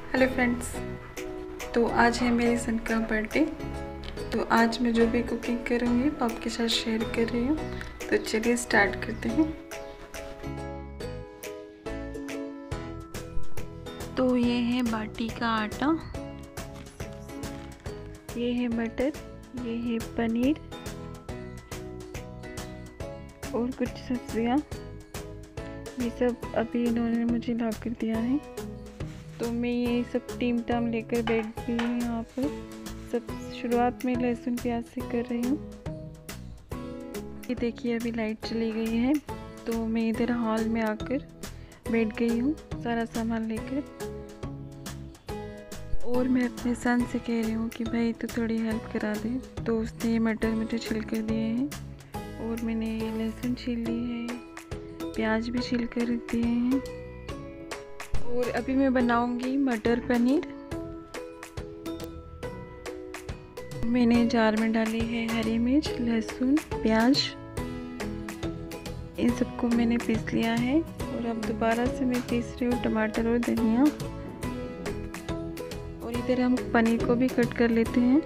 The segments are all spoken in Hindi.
Hello friends. तो आज है मेरे सन का बर्थडे। तो आज मैं जो भी कुकिंग करूँगी वो आपके साथ शेयर कर रही हूँ। तो चलिए स्टार्ट करते हैं। तो ये है बाटी का आटा, ये है मटर, ये है पनीर और कुछ सब्जियाँ। ये सब अभी इन्होंने मुझे ला कर दिया है। तो मैं ये सब टीम टाम लेकर बैठ गई हूँ यहाँ पर। सब शुरुआत में लहसुन प्याज से कर रही हूँ। ये देखिए अभी लाइट चली गई है, तो मैं इधर हॉल में आकर बैठ गई हूँ सारा सामान लेकर। और मैं अपने सन से कह रही हूँ कि भाई तो थोड़ी हेल्प करा दे। तो उसने ये मटर मुझे छिल कर दिए हैं और मैंने ये लहसुन छील ली है, प्याज भी छिल कर दिए हैं। और अभी मैं बनाऊंगी मटर पनीर। मैंने जार में डाली है हरी मिर्च, लहसुन, प्याज, इन सबको मैंने पीस लिया है। और अब दोबारा से मैं पीस रही हूँ टमाटर और धनिया। और इधर हम पनीर को भी कट कर लेते हैं।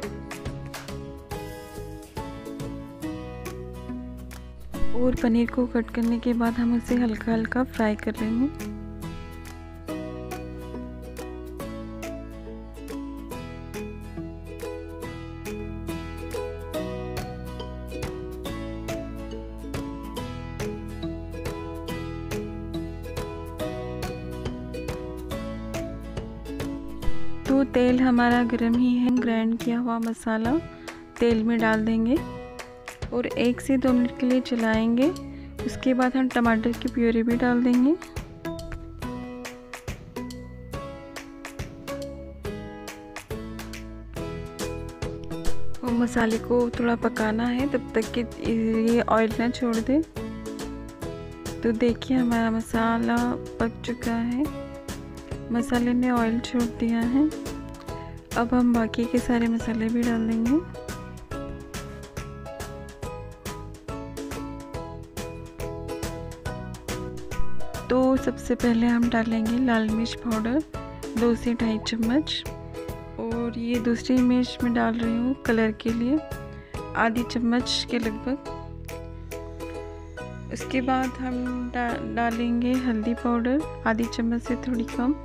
और पनीर को कट करने के बाद हम उसे हल्का हल्का फ्राई कर लेंगे। तो तेल हमारा गर्म ही है। ग्राइंड किया हुआ मसाला तेल में डाल देंगे और 1 से 2 मिनट के लिए चलाएंगे। उसके बाद हम टमाटर की प्यूरी भी डाल देंगे। और मसाले को थोड़ा पकाना है तब तक कि ये ऑयल ना छोड़ दे। तो देखिए हमारा मसाला पक चुका है, मसाले ने ऑयल छोड़ दिया है। अब हम बाकी के सारे मसाले भी डाल देंगे। तो सबसे पहले हम डालेंगे लाल मिर्च पाउडर 2 से 2.5 चम्मच। और ये दूसरी मिर्च मैं डाल रही हूँ कलर के लिए, आधी चम्मच के लगभग। उसके बाद हम डालेंगे हल्दी पाउडर आधी चम्मच से थोड़ी कम।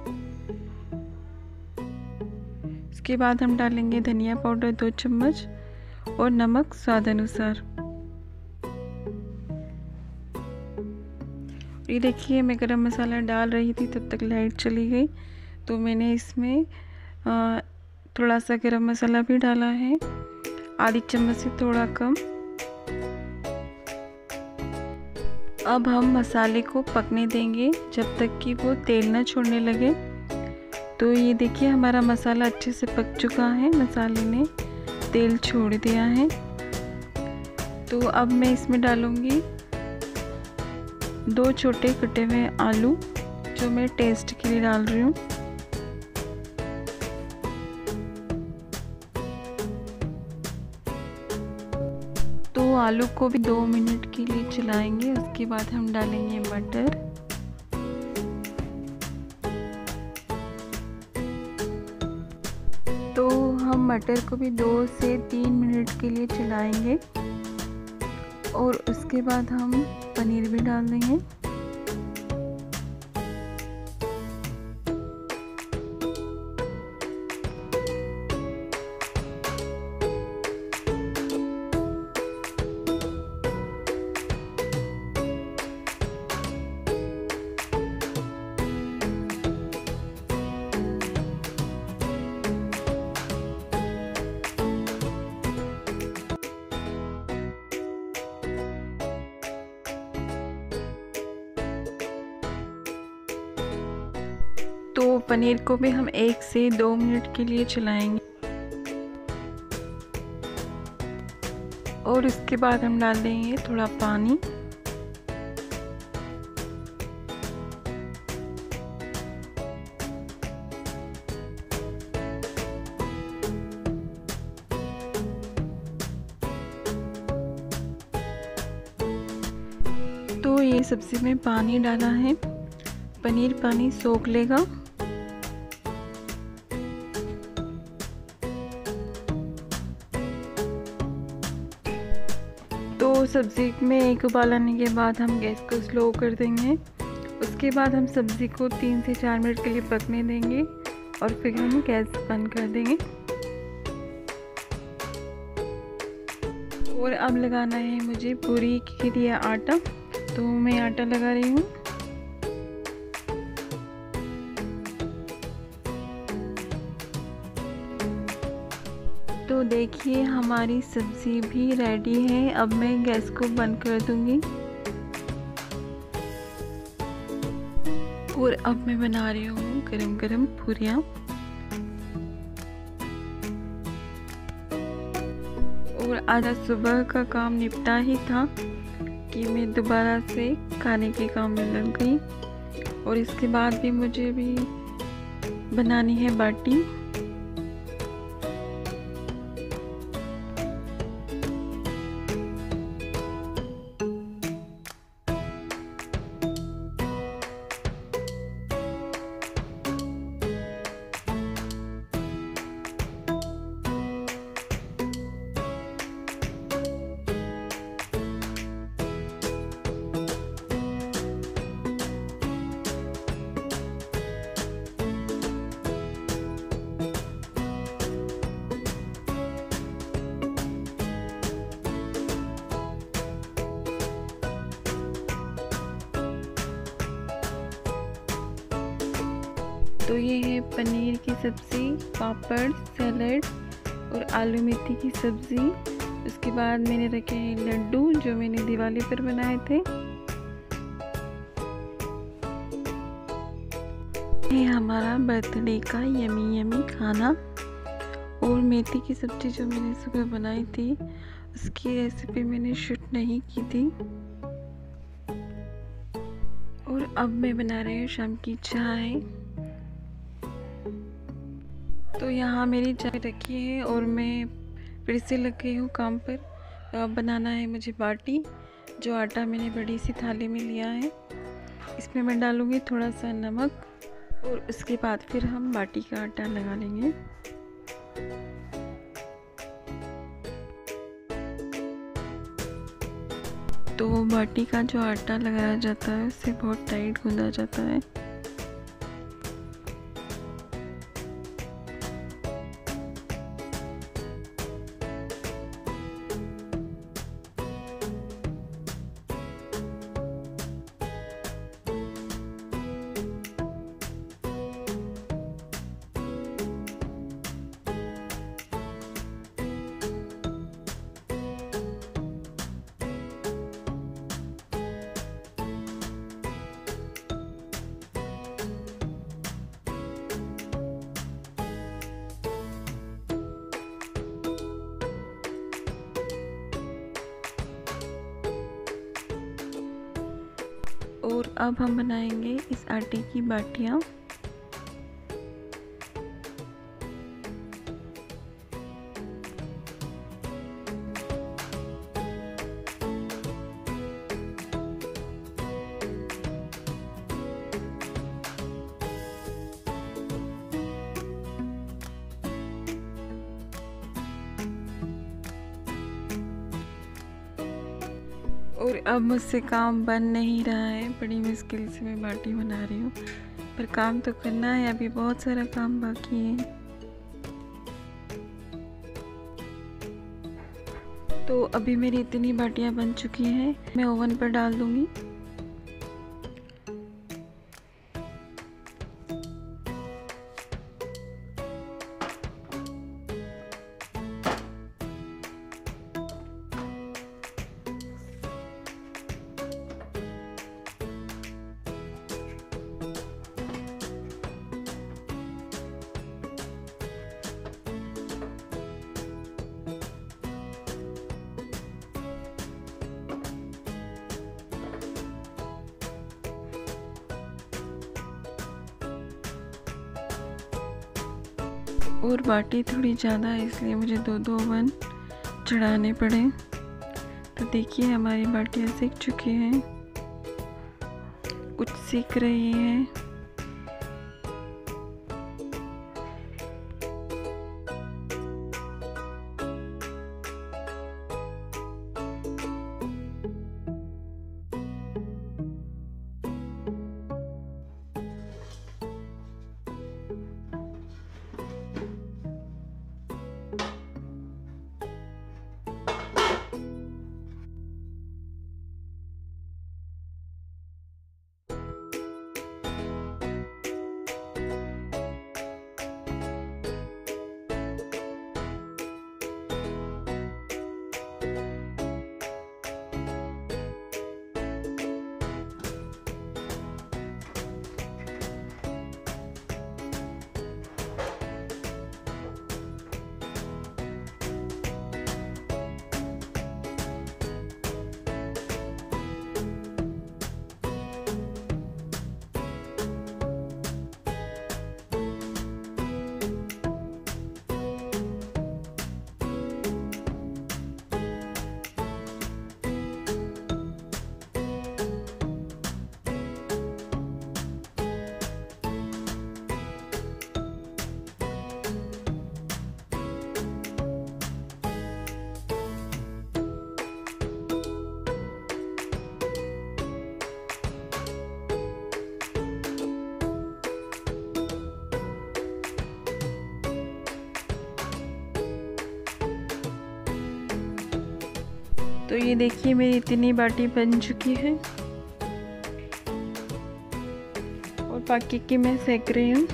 उसके बाद हम डालेंगे धनिया पाउडर 2 चम्मच और नमक स्वाद अनुसार। ये देखिए मैं गरम मसाला डाल रही थी तब तक लाइट चली गई, तो मैंने इसमें थोड़ा सा गरम मसाला भी डाला है, आधी चम्मच से थोड़ा कम। अब हम मसाले को पकने देंगे जब तक कि वो तेल ना छोड़ने लगे। तो ये देखिए हमारा मसाला अच्छे से पक चुका है, मसाले ने तेल छोड़ दिया है। तो अब मैं इसमें डालूंगी 2 छोटे कटे हुए आलू, जो मैं टेस्ट के लिए डाल रही हूँ। तो आलू को भी 2 मिनट के लिए चलाएंगे। उसके बाद हम डालेंगे मटर। तो हम मटर को भी 2 से 3 मिनट के लिए चलाएंगे और उसके बाद हम पनीर भी डाल देंगे। तो पनीर को भी हम 1 से 2 मिनट के लिए चलाएंगे और उसके बाद हम डाल देंगे थोड़ा पानी। तो ये सब्जी में पानी डाला है, पनीर पानी सोख लेगा। तो सब्ज़ी में एक उबाल आने के बाद हम गैस को स्लो कर देंगे। उसके बाद हम सब्ज़ी को 3 से 4 मिनट के लिए पकने देंगे और फिर हम गैस बंद कर देंगे। और अब लगाना है मुझे पूरी के लिए आटा, तो मैं आटा लगा रही हूँ। तो देखिए हमारी सब्ज़ी भी रेडी है। अब मैं गैस को बंद कर दूँगी और अब मैं बना रही हूँ गरम गरम पूरियाँ। और आज सुबह का काम निपटा ही था कि मैं दोबारा से खाने के काम में लग गई। और इसके बाद भी मुझे भी बनानी है बाटी। तो ये है पनीर की सब्ज़ी, पापड़, सैलड और आलू मेथी की सब्ज़ी। उसके बाद मैंने रखे हैं लड्डू जो मैंने दिवाली पर बनाए थे। ये हमारा बर्थडे का यमी यमी खाना। और मेथी की सब्ज़ी जो मैंने सुबह बनाई थी उसकी रेसिपी मैंने शूट नहीं की थी। और अब मैं बना रही हूँ शाम की चाय। तो यहाँ मेरी चाय रखी है और मैं फिर से लग गई हूँ काम पर। अब बनाना है मुझे बाटी, जो आटा मैंने बड़ी सी थाली में लिया है। इसमें मैं डालूँगी थोड़ा सा नमक और उसके बाद फिर हम बाटी का आटा लगा लेंगे। तो बाटी का जो आटा लगाया जाता है उससे बहुत टाइट गूंदा जाता है। और अब हम बनाएंगे इस आटे की बाटियाँ। और अब मुझसे काम बन नहीं रहा है, बड़ी मुश्किल से मैं बाटी बना रही हूँ, पर काम तो करना है, अभी बहुत सारा काम बाकी है। तो अभी मेरी इतनी बाटियाँ बन चुकी हैं, मैं ओवन पर डाल दूँगी। और बाटी थोड़ी ज़्यादा है इसलिए मुझे दो ओवन चढ़ाने पड़े। तो देखिए हमारी बाटियाँ सीख चुकी हैं, कुछ सीख रही हैं। तो ये देखिए मेरी इतनी बाटी बन चुकी है और बाकी की मैं सेक रही हूँ।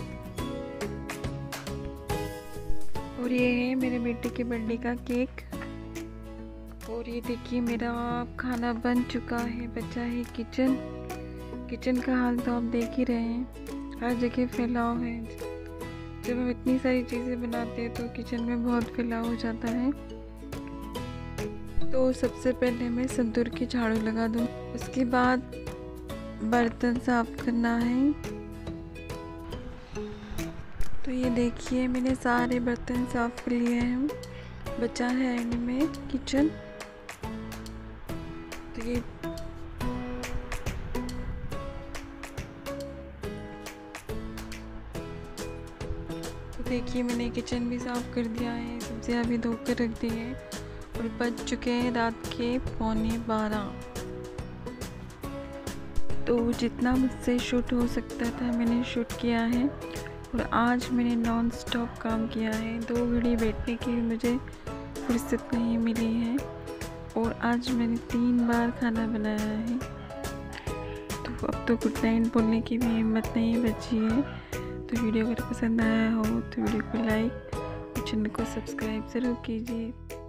और ये है मेरे बेटे के बर्थडे का केक। और ये देखिए मेरा खाना बन चुका है। बचा है किचन का हाल तो आप देख ही रहे हैं, हर जगह फैलाव है। जब हम इतनी सारी चीज़ें बनाते हैं तो किचन में बहुत फैलाव हो जाता है। तो सबसे पहले मैं संतूर की झाड़ू लगा दूँ, उसके बाद बर्तन साफ करना है। तो ये देखिए मैंने सारे बर्तन साफ कर लिए हैं। बचा है एंड में किचन। तो ये देखिए मैंने किचन भी साफ कर दिया है, सब्जियां भी धो कर रख दी है और बज चुके हैं रात के 11:15। तो जितना मुझसे शूट हो सकता था मैंने शूट किया है। और आज मैंने नॉन स्टॉप काम किया है। 2 घड़ी बैठने की मुझे फुर्सत नहीं मिली है और आज मैंने 3 बार खाना बनाया है। तो अब तो गुड नाइट बोलने की भी हिम्मत नहीं बची है। तो वीडियो अगर पसंद आया हो तो वीडियो को लाइक और चैनल को सब्सक्राइब ज़रूर कीजिए।